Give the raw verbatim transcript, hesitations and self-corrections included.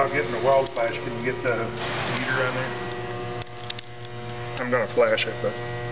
without getting the weld flash, can you get the meter on there? I'm gonna flash it, but.